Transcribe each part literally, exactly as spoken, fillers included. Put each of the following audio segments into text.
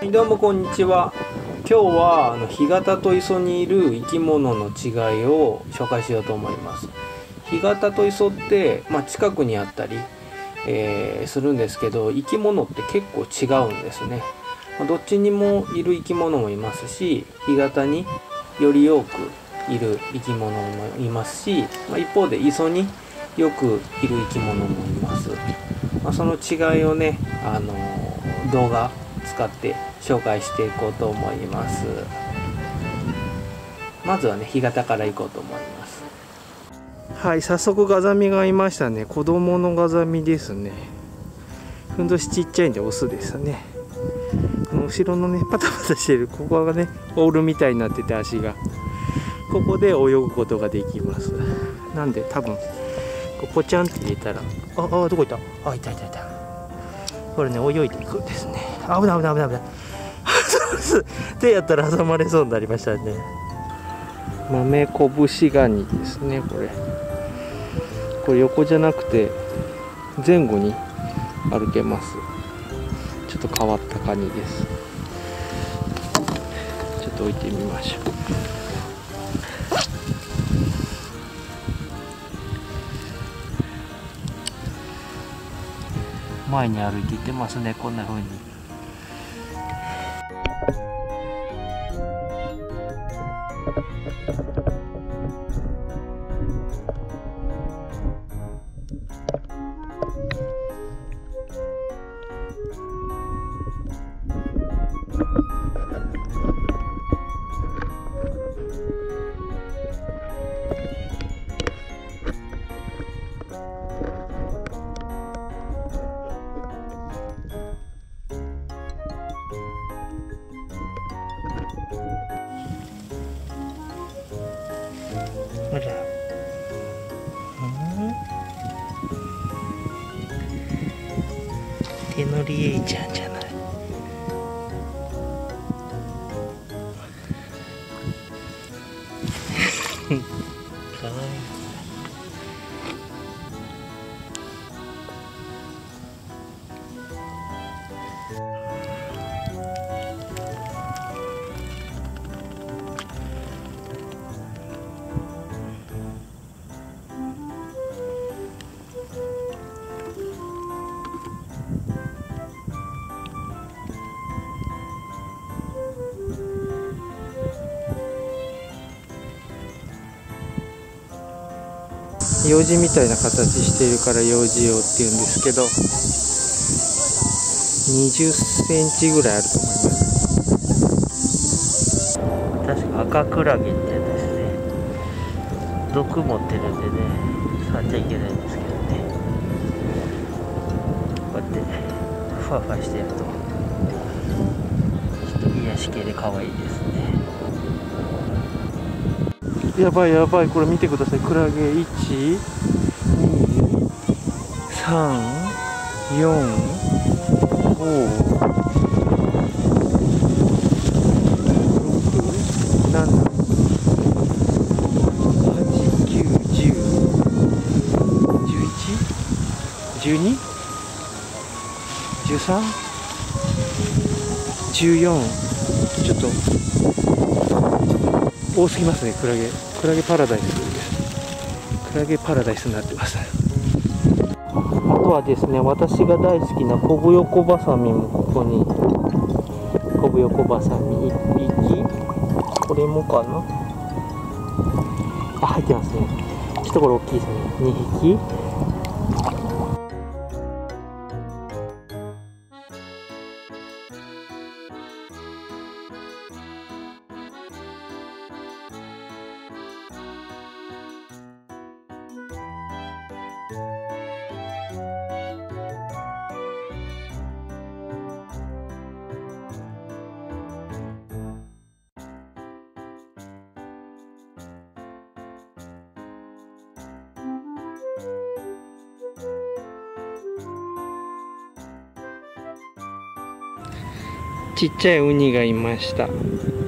はい、どうもこんにちは。今日はあの干潟と磯にいる生き物の違いを紹介しようと思います。干潟と磯って、まあ、近くにあったり、えー、するんですけど、生き物って結構違うんですね。まあ、どっちにもいる生き物もいますし、干潟により多くいる生き物もいますし、まあ、一方で磯によくいる生き物もいます。まあ、その違いをね、あのー、動画使って紹介していこうと思います。まずはね、干潟から行こうと思います。はい、早速ガザミがいましたね。子供のガザミですね。ふんどしちっちゃいんでオスですね。この後ろのね、パタパタしてるここがね、オールみたいになってて足がここで泳ぐことができます。なんで多分こうポチャンって入れたら、ああ、どこ行った？あ、いたいたいた。これね、泳いでいくんですね。危ない危ない危ない危ない。手やったら挟まれそうになりましたね。豆こぶしガニですね。これこれ横じゃなくて前後に歩けます。ちょっと変わったカニです。ちょっと置いてみましょう。前に歩いていってますね、こんな風に。ほら、うん、手乗りエイちゃんじゃない。かわいい。ようじみたいな形しているからようじ用っていうんですけど、にじゅっセンチぐらいあると思います。確か赤クラゲってやつですね。毒持ってるんでね、触っちゃいけないんですけどね。こうやってふわふわしてやるとちょっと癒し系で可愛いですね。やばいやばい、これ見てください。クラゲいち、に、さん、よん、ご、ろく、なな、はち、きゅう、じゅう、じゅういち、じゅうに、じゅうさん、じゅうよん、ちょっと多すぎますね。クラゲクラゲパラダイスです。クラゲパラダイスになってます。あとはですね、私が大好きなコブヨコバサミもここに、コブヨコバサミいっぴき、これもかなあ、入ってますね。ちょっとこれ大きいですね。にひき。ちっちゃいウニがいました。こ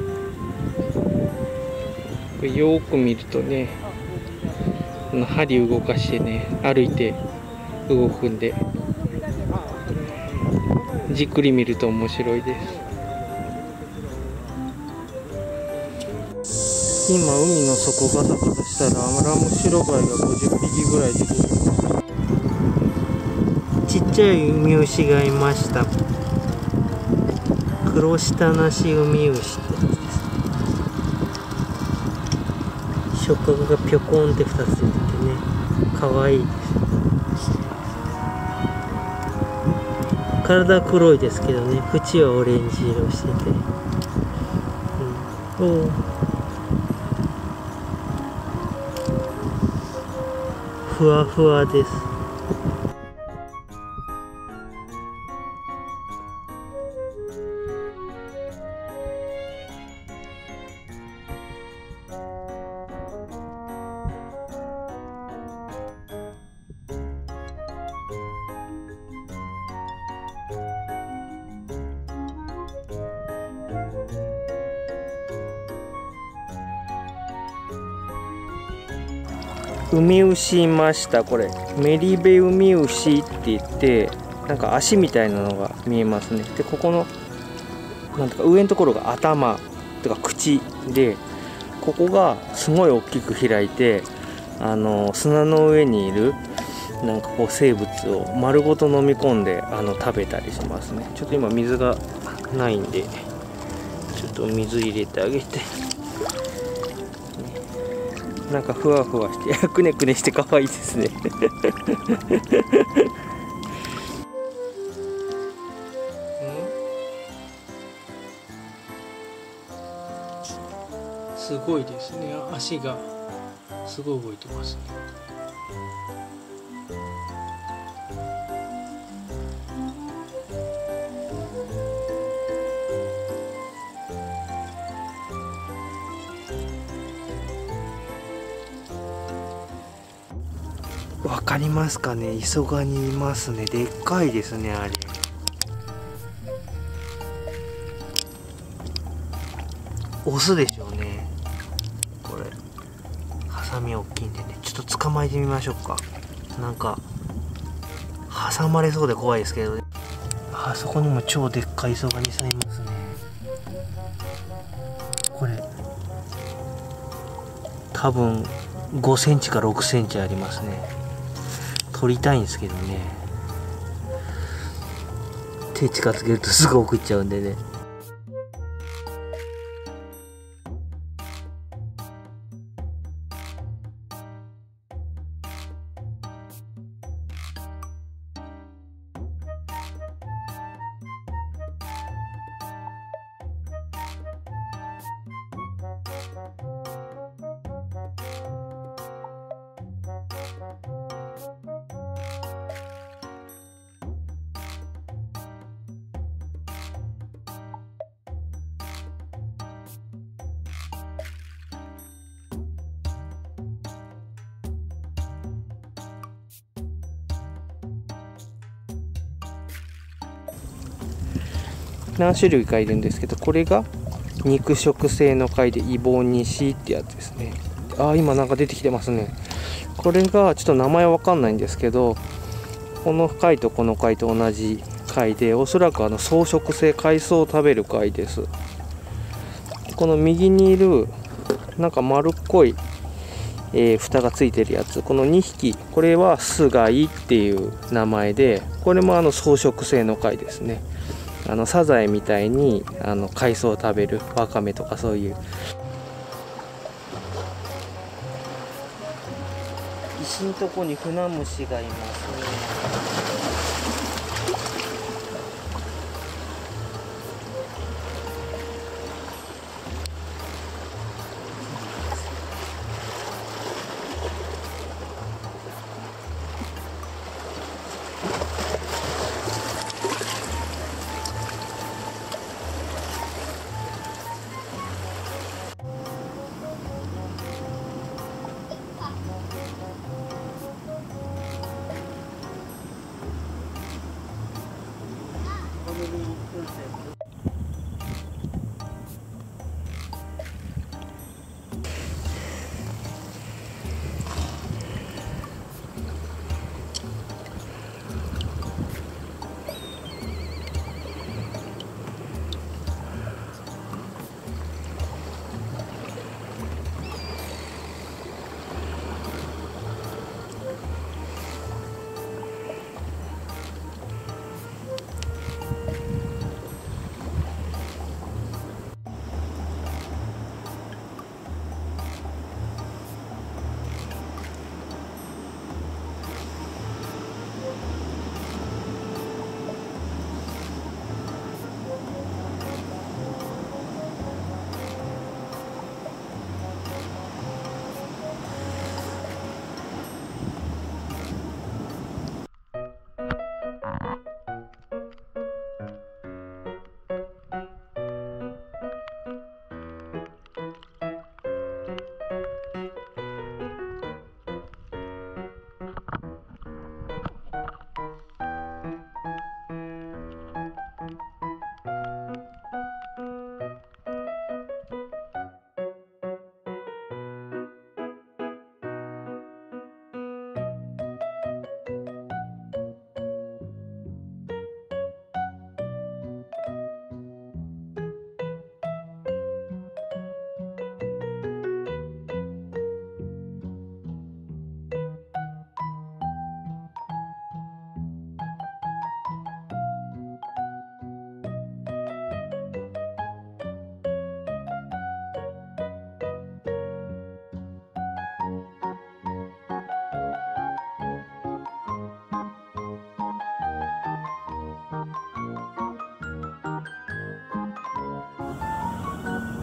れよく見るとね、針動かしてね、歩いて動くんで、じっくり見ると面白いです。 今海の底ガタガタしたらアラムシロガイがごじゅっぴきぐらい出てきました。ちっちゃいウミウシがいました。黒舌なしウミウシってやつですね。触角がぴょこんってふたつ出ててね、かわいいです。体黒いですけどね、縁はオレンジ色してて、うん、おふわふわです。ウミウシいました。これメリベウミウシって言って、なんか足みたいなのが見えますね。でここのなんとか上のところが頭とか口で、ここがすごい大きく開いて、あの砂の上にいるなんかこう生物を丸ごと飲み込んであの食べたりしますね。ちょっと今水がないんでちょっと水入れてあげて。なんかふわふわしてくねくねして可愛いですねすごいですね。足がすごい動いてますね。わかりますかね、磯ガニいますね。でっかいですね、あれ。オスでしょうね。これハサミ大きいんでね、ちょっと捕まえてみましょうか。なんか挟まれそうで怖いですけどね。あそこにも超でっかい磯ガニさんいますね。これ多分ごセンチかろくセンチありますね。取りたいんですけどね、手近づけるとすぐ送っちゃうんでね。何種類かいるんですけど、これが肉食性の貝でイボニシってやつですね。ああ、今なんか出てきてますね。これがちょっと名前わかんないんですけど、この貝とこの貝と同じ貝で、おそらくあの草食性海藻を食べる貝です。この右にいるなんか丸っこい、えー、蓋がついてるやつ、このにひき、これはスガイっていう名前で、これもあの草食性の貝ですね。あのサザエみたいにあの海藻を食べるワカメとか、そういう石のとこにフナムシがいますね。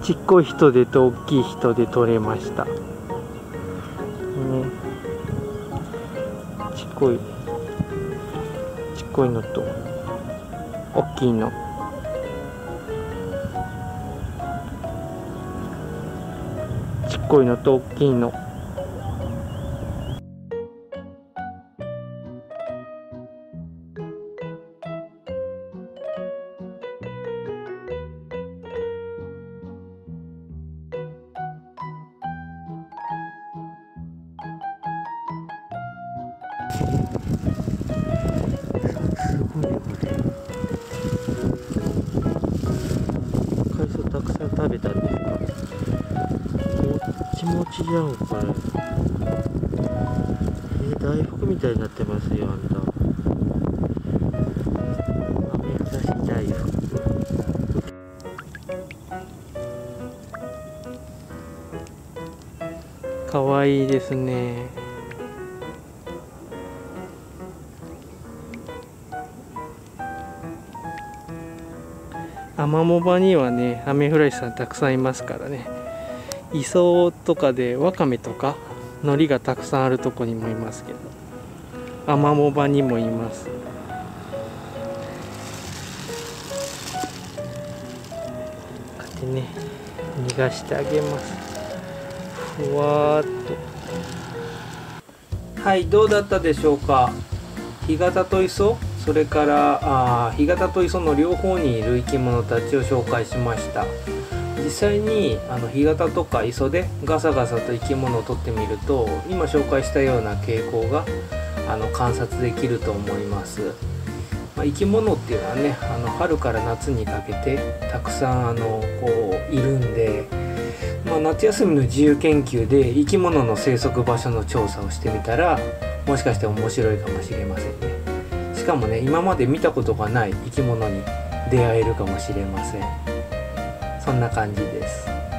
ちっこい人手と大きい人手取れました。ね、ちっこいちっこいのと大きいの。ちっこいのと大きいの。すごいよこれ。海藻たくさん食べたんですか？もっちもちじゃんこれ。えー、大福みたいになってますよあんた。アメ刺し大福。かわいいですね。アマモ場にはね、アメフラシさんたくさんいますからね。磯とかでワカメとか海苔がたくさんあるとこにもいますけど、アマモ場にもいます。こうやってね、逃がしてあげます。ふわーっと。はい、どうだったでしょうか。干潟と磯、それからあ干潟と磯の両方にいる生き物たちを紹介しました。実際にあの干潟とか磯でガサガサと生き物を撮ってみると、今紹介したような傾向があの観察できると思います。まあ、生き物っていうのはね、あの春から夏にかけてたくさんあのこういるんで、まあ、夏休みの自由研究で生き物の生息場所の調査をしてみたら、もしかして面白いかもしれませんね。しかもね、今まで見たことがない生き物に出会えるかもしれません。そんな感じです。